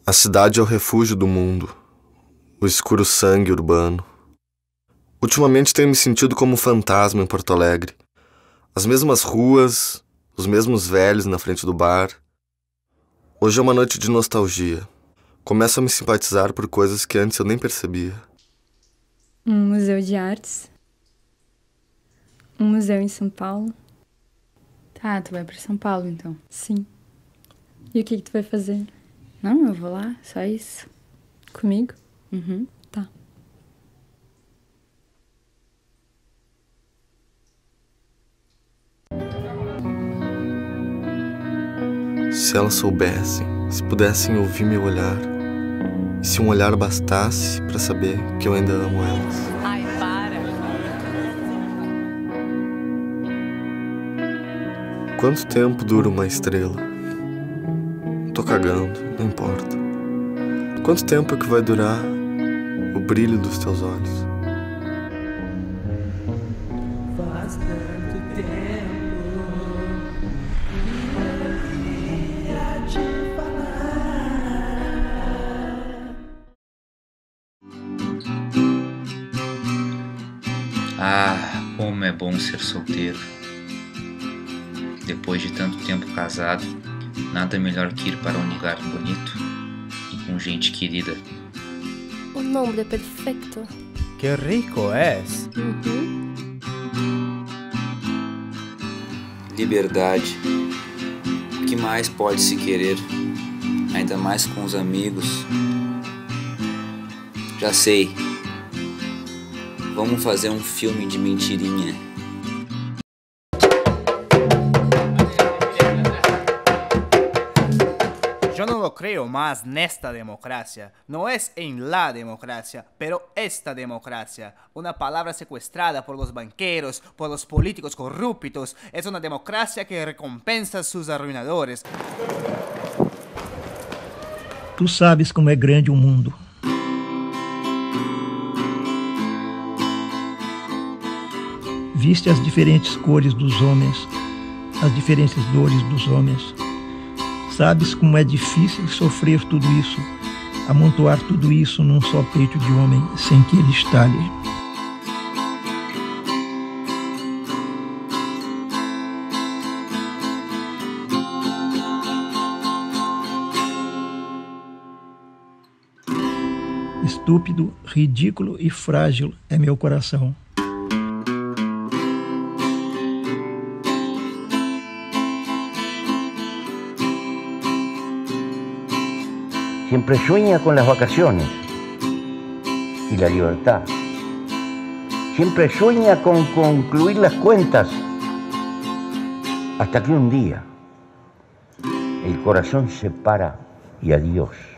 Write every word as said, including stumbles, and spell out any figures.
A cidade é o refúgio do mundo, o escuro sangue urbano. Ultimamente tenho me sentido como um fantasma em Porto Alegre. As mesmas ruas, os mesmos velhos na frente do bar. Hoje é uma noite de nostalgia. Começo a me simpatizar por coisas que antes eu nem percebia. Um museu de artes. Um museu em São Paulo. Tá, tu vai pra São Paulo, então. Sim. E o que que tu vai fazer? Não, eu vou lá, só isso. Comigo? Uhum. Tá. Se elas soubessem, se pudessem ouvir meu olhar, e se um olhar bastasse pra saber que eu ainda amo elas. Ai, para! Quanto tempo dura uma estrela? Tô cagando, não importa. Quanto tempo é que vai durar o brilho dos teus olhos? Faz tanto tempo ia te falar. Ah, como é bom ser solteiro. Depois de tanto tempo casado, nada melhor que ir para um lugar bonito e com gente querida. Un hombre perfecto. ¡Qué rico es! Uhum. Liberdade. O que mais pode se querer? Ainda mais com os amigos. Já sei. Vamos fazer um filme de mentirinha. Yo no lo creo más nesta democracia. No es en la democracia, pero esta democracia. Una palabra secuestrada por los banqueros, por los políticos corruptos. Es una democracia que recompensa a sus arruinadores. Tu sabes como é grande o mundo. Viste as diferentes cores dos homens, as diferentes dores dos homens. Sabes como é difícil sofrer tudo isso, amontoar tudo isso num só peito de homem sem que ele estale. Estúpido, ridículo e frágil é meu coração. Siempre sueña con las vacaciones y la libertad. Siempre sueña con concluir las cuentas hasta que un día el corazón se para y adiós.